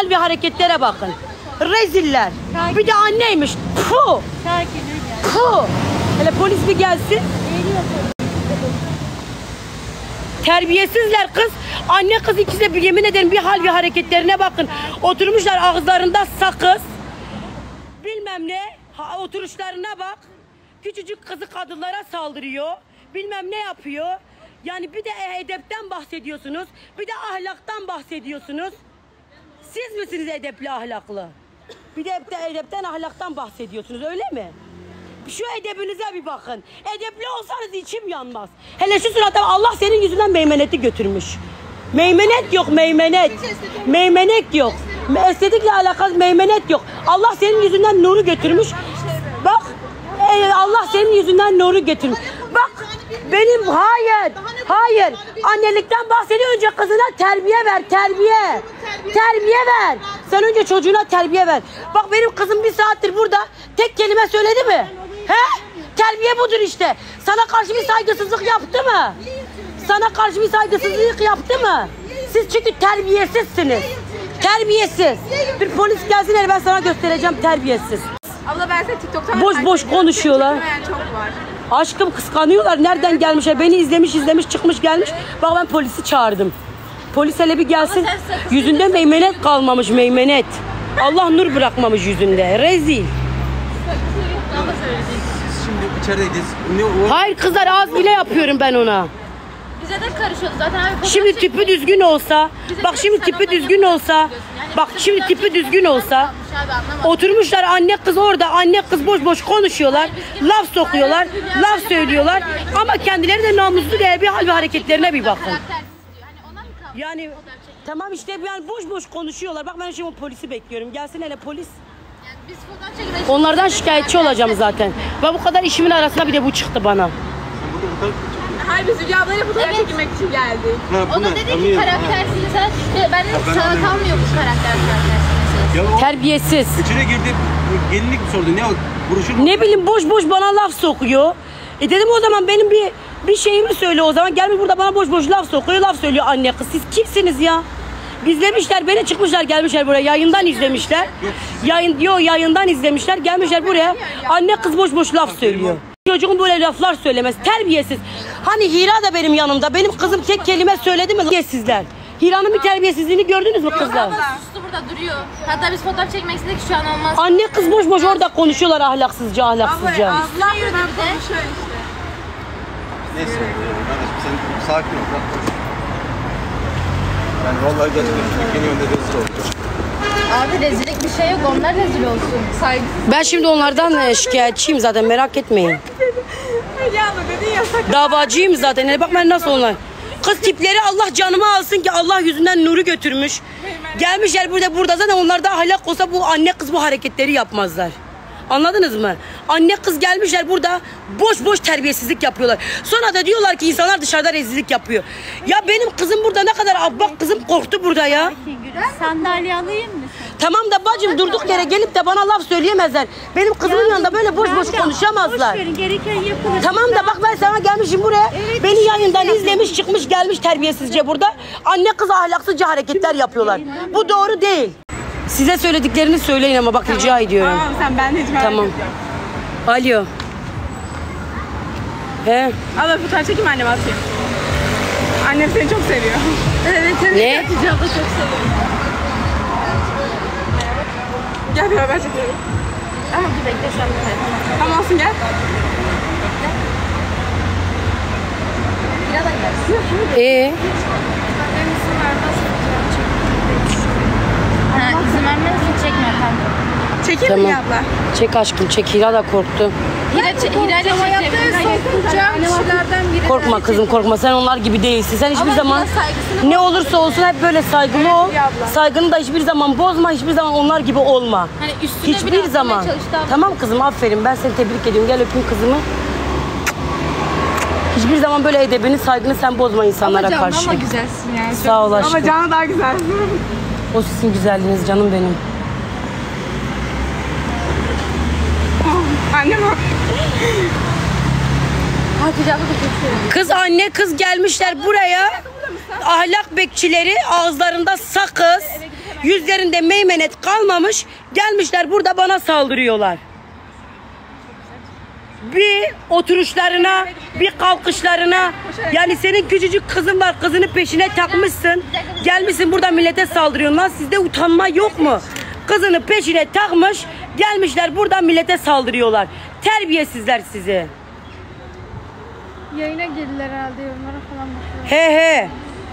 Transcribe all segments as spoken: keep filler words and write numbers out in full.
hal ve hareketlere bakın. Reziller. Sakin. Bir de anneymiş. Puh. Puh. Hele polis bir gelsin. Terbiyesizler kız. Anne kız ikisi de bir, yemin ederim bir hal ve hareketlerine bakın. Oturmuşlar ağızlarında sakız. Bilmem ne. Ha, oturuşlarına bak. Küçücük kızı kadınlara saldırıyor. Bilmem ne yapıyor. Yani bir de edepten bahsediyorsunuz. Bir de ahlaktan bahsediyorsunuz. Siz misiniz edepli ahlaklı? Bir de edepten ahlaktan bahsediyorsunuz, öyle mi? Şu edebinize bir bakın. Edepli olsanız içim yanmaz. Hele şu surata Allah senin yüzünden meymeneti götürmüş. Meymenet yok, meymenet. Meymenet yok. Estetikle alakalı meymenet yok. Allah senin yüzünden nuru götürmüş. Bak, Allah senin yüzünden nuru götürmüş. Bak, benim hayır, hayır. Annelikten bahsediyor, önce kızına terbiye ver, terbiye. Terbiye ver. Sen önce çocuğuna terbiye ver. Bak benim kızım bir saattir burada tek kelime söyledi mi? He? Terbiye budur işte. Sana karşı bir saygısızlık yaptı mı? Sana karşı bir saygısızlık yaptı mı? Siz çünkü terbiyesizsiniz. Terbiyesiz. Bir polis gelsin, ben sana göstereceğim terbiyesiz. Abla ben size TikTok'tan boş boş konuşuyorlar. Çok var. Aşkım kıskanıyorlar. Nereden gelmişler? Beni izlemiş izlemiş çıkmış gelmiş. Bak ben polisi çağırdım. Polis hele bir gelsin. Yüzünde meymenet kalmamış, meymenet. Allah nur bırakmamış yüzünde. Rezil. Şimdi içerideyiz. Ne, o... Hayır kızlar, az bile yapıyorum ben ona. Bize de karışıyordu zaten abi. Şimdi tipi düzgün olsa, bak şimdi tipi düzgün olsa, bak şimdi tipi düzgün olsa, oturmuşlar anne kız orada, anne kız boş boş konuşuyorlar, laf sokuyorlar, laf söylüyorlar ama kendileri de namuslu değer bir hal ve hareketlerine bir bakın. Yani tamam işte yani boş boş konuşuyorlar. Bak ben şimdi o polisi bekliyorum. Gelsin hele polis. Onlardan şikayetçi olacağım zaten. Ve bu kadar işimin arasında bir de bu çıktı bana. Hayır, biz Hülya ablayla fotoğraf evet. çekilmek için geldik. Ha, o da dedi ki karaktersiz. Ben dedim sana kalmıyor bu karakter karaktersiz. Terbiyesiz. İçine girdi, gelinlik mi sordu? Ne o? Buruşur ne bileyim boş boş bana laf sokuyor. E dedim o zaman benim bir bir şeyimi söyle o zaman. Gelmiş burada bana boş boş laf sokuyor, laf söylüyor anne kız. Siz kimsiniz ya? İzlemişler beni, çıkmışlar gelmişler buraya, yayından izlemişler. Yayın diyor yayından izlemişler, gelmişler buraya. Anne kız boş boş laf söylüyor. Çocuğun böyle laflar söylemez, terbiyesiz. Hani Hira da benim yanımda, benim kızım tek kelime söyledi mi? Terbiyesizler. Hira'nın bir terbiyesizliğini gördünüz mü kızlar? Sustu burada duruyor. Hatta biz fotoğraf çekmek istedik, şu an olmaz. Anne kız boş boş orada konuşuyorlar ahlaksızca ahlaksızca. Abla ağzına yürü ben konuşuyor işte. Neyse kardeşim sen sakin ol. Yani vallahi gerçekten Türkiye'nin önünde rezil olacak. Abi rezillik bir şey yok, onlar rezil olsun. Saygısız. Ben şimdi onlardan şikayetçiyim zaten, merak etmeyin. Hülya abla dedin ya sakın. Davacıyım zaten. Hele bak ben nasıl onlar. Kız tipleri Allah canımı alsın ki Allah yüzünden nuru götürmüş. Gelmişler burada burada zaten onlar da ahlak olsa bu anne kız bu hareketleri yapmazlar. Anladınız mı? Anne kız gelmişler burada boş boş terbiyesizlik yapıyorlar. Sonra da diyorlar ki insanlar dışarıda rezillik yapıyor. Ya benim kızım burada ne kadar abbak kızım korktu burada ya. Sandalye alayım mı? Tamam da bacım durduk yere gelip de bana laf söyleyemezler. Benim kızımın yanında böyle boş boş konuşamazlar. Tamam da bak ben sana gelmişim buraya. Evet, beni yayından izlemiş çıkmış gelmiş terbiyesizce burada. Anne kız ahlaksızca hareketler yapıyorlar. Bu doğru değil. Size söylediklerini söyleyin ama bak tamam, rica ediyorum. Tamam sen ben hiç merak tamam. Alo. He? Abla fotoğraf çekeyim annem atayım. Annem seni çok seviyor. Evet evet. Ne? Hatice abla çok seviyor. Gel beraber çekelim. Ama bir bekle şu an. Tamam olsun gel. Biraz da gelsin. Ee? Ha, izin vermezsin çekme efendim. Çekeyim tamam. mi abla? Çek aşkım çek. Hira da korktu. Hira ile çekelim. Korkma kızım korkma. Sen onlar gibi değilsin. Sen hiçbir ama zaman ne olursa olsun hep böyle saygılı ol. Saygını da hiçbir zaman bozma. Hiçbir zaman onlar gibi olma. Hani hiçbir zaman. Tamam kızım aferin. Ben seni tebrik ediyorum. Gel öpeyim kızımı. Hiçbir zaman böyle edebini, saygını sen bozma insanlara ama karşı. Ama güzelsin yani. Sağ ol aşkım. Ama canı daha güzel. O sizin güzelliğiniz canım benim. Annem o. Kız anne kız gelmişler buraya. Ahlak bekçileri ağızlarında sakız. Yüzlerinde meymenet kalmamış. Gelmişler burada bana saldırıyorlar. Bir oturuşlarına, bir kalkışlarına. Yani senin küçücük kızın var, kızını peşine takmışsın. Gelmişsin burada millete saldırıyorsun lan, sizde utanma yok mu? Kızını peşine takmış, gelmişler burada millete saldırıyorlar. Terbiyesizler sizi. Yayına girdiler herhalde, yorumlara falan bakıyor. He he.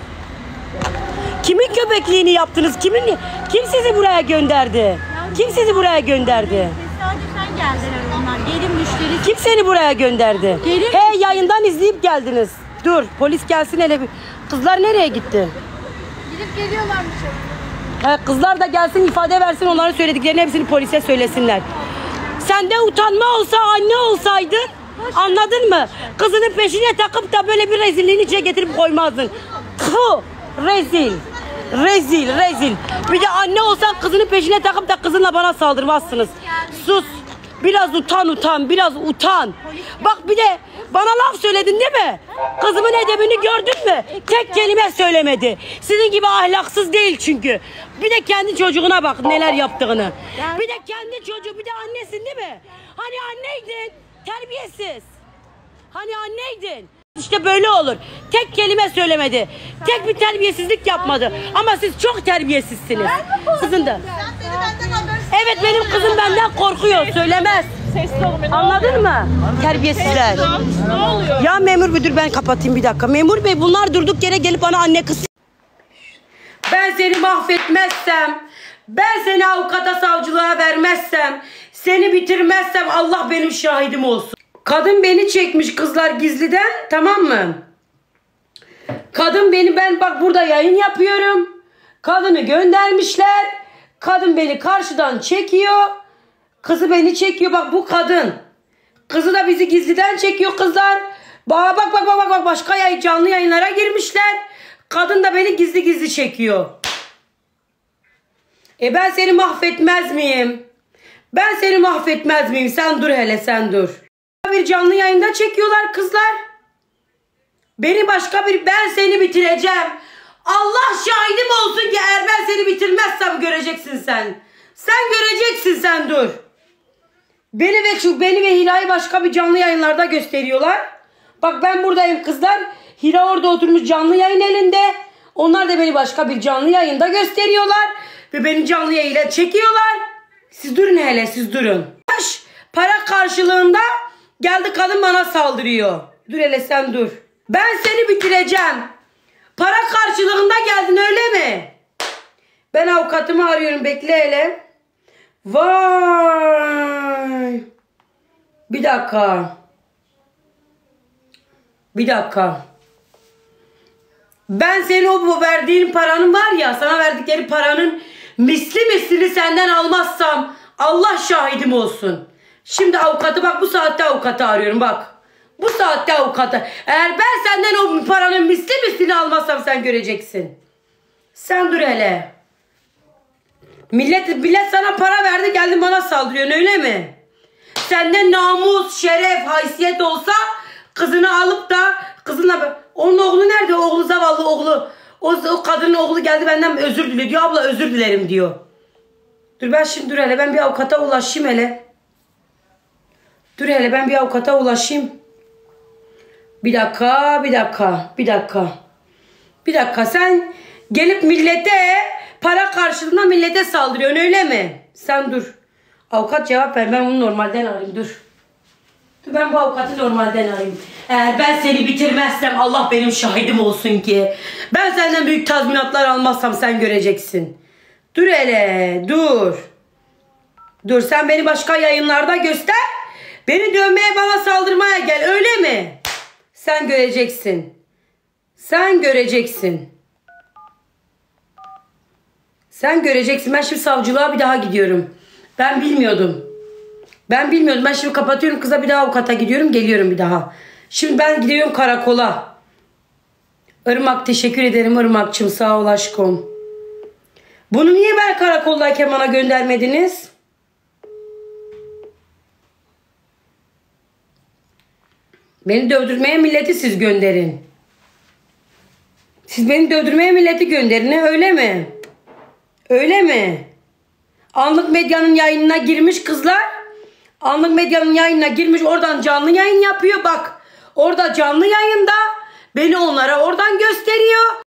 Kimin köpekliğini yaptınız? Kimin? Kim sizi buraya gönderdi? Kim sizi buraya gönderdi? Tesadüfen geldiler onlar. Gelin müşteri. Kim seni buraya gönderdi? Gelin. He, yayından izleyip geldiniz. Dur, polis gelsin hele bir. Kızlar nereye gitti? Gidip geliyorlarmış. He, kızlar da gelsin, ifade versin, onların söylediklerini hepsini polise söylesinler. Sende utanma olsa, anne olsaydın, anladın mı? Kızının peşine takıp da böyle bir rezilliğini içine getirip koymazdın. Tfu, rezil. Rezil, rezil. Bir de anne olsan kızının peşine takıp da kızınla bana saldırmazsınız. Sus. Biraz utan utan, biraz utan. Bak bir de bana laf söyledin değil mi? Kızımın edebini gördün mü? Tek kelime söylemedi. Sizin gibi ahlaksız değil çünkü. Bir de kendi çocuğuna bak neler yaptığını. Bir de kendi çocuğu, bir de annesin değil mi? Hani anneydin, terbiyesiz. Hani anneydin. İşte böyle olur. Tek kelime söylemedi. Tek bir terbiyesizlik yapmadı. Ama siz çok terbiyesizsiniz. Sizin de. Evet, benim kızım benden korkuyor. Söylemez. Sesli olun beni. Anladın mı? Terbiyesizler. Ne oluyor? Ya memur müdür, ben kapatayım bir dakika. Memur bey, bunlar durduk yere gelip bana anne kız. Ben seni mahvetmezsem, ben seni avukata savcılığa vermezsem, seni bitirmezsem Allah benim şahidim olsun. Kadın beni çekmiş kızlar gizliden, tamam mı? Kadın beni, ben bak burada yayın yapıyorum. Kadını göndermişler. Kadın beni karşıdan çekiyor. Kızı beni çekiyor, bak bu kadın. Kızı da bizi gizliden çekiyor kızlar. Bak bak bak bak bak başka yayın, canlı yayınlara girmişler. Kadın da beni gizli gizli çekiyor. E ben seni mahvetmez miyim? Ben seni mahvetmez miyim? Sen dur hele, sen dur. Bir canlı yayında çekiyorlar kızlar. Beni başka bir, ben seni bitireceğim. Allah şahidim olsun ki eğer ben seni bitirmezsem göreceksin sen. Sen göreceksin, sen dur. Beni ve şu beni ve Hira'yı başka bir canlı yayınlarda gösteriyorlar. Bak ben buradayım kızlar. Hira orada oturmuş canlı yayın elinde. Onlar da beni başka bir canlı yayında gösteriyorlar. Ve beni canlı yayına çekiyorlar. Siz durun hele, siz durun. Para karşılığında geldi kadın bana saldırıyor. Dur hele, sen dur. Ben seni bitireceğim. Para karşılığında geldin öyle mi? Ben avukatımı arıyorum, bekle hele. Vay. Bir dakika. Bir dakika. Ben seni o verdiğin paranın var ya, sana verdikleri paranın misli mislini senden almazsam Allah şahidim olsun. Şimdi avukatı, bak bu saatte avukatı arıyorum bak. Bu saatte avukatı. Eğer ben senden o paranın misli mislini almazsam sen göreceksin. Sen dur hele. Millet, millet sana para verdi, geldin bana saldırıyorsun öyle mi? Senden namus, şeref, haysiyet olsa kızını alıp da kızınla, onun oğlu nerede? Oğlu zavallı oğlu. O, o kadının oğlu geldi benden özür diliyor. Diyor abla özür dilerim diyor. Dur ben şimdi dur hele, ben bir avukata ulaşayım hele. Dur hele, ben bir avukata ulaşayım. Bir dakika, bir dakika, bir dakika. Bir dakika, sen gelip millete para karşılığında millete saldırıyorsun öyle mi? Sen dur. Avukat cevap ver, ben onu normalden arayayım, dur. Dur ben bu avukatı normalden arayayım. Eğer ben seni bitirmezsem Allah benim şahidim olsun ki. Ben senden büyük tazminatlar almazsam sen göreceksin. Dur hele, dur. Dur, sen beni başka yayınlarda göster. Beni dövmeye, bana saldırmaya gel öyle mi? Sen göreceksin. Sen göreceksin. Sen göreceksin. Ben şimdi savcılığa bir daha gidiyorum. Ben bilmiyordum. Ben bilmiyordum. Ben şimdi kapatıyorum, kıza bir daha avukata gidiyorum. Geliyorum bir daha. Şimdi ben gidiyorum karakola. Irmak, teşekkür ederim Irmak'cığım. Sağ ol aşkım. Bunu niye ben karakoldayken bana göndermediniz? Beni dövdürmeye milleti siz gönderin. Siz beni dövdürmeye milleti gönderin öyle mi? Öyle mi? Anlık Medya'nın yayınına girmiş kızlar. Anlık Medya'nın yayınına girmiş, oradan canlı yayın yapıyor. Bak orada canlı yayında beni onlara oradan gösteriyor.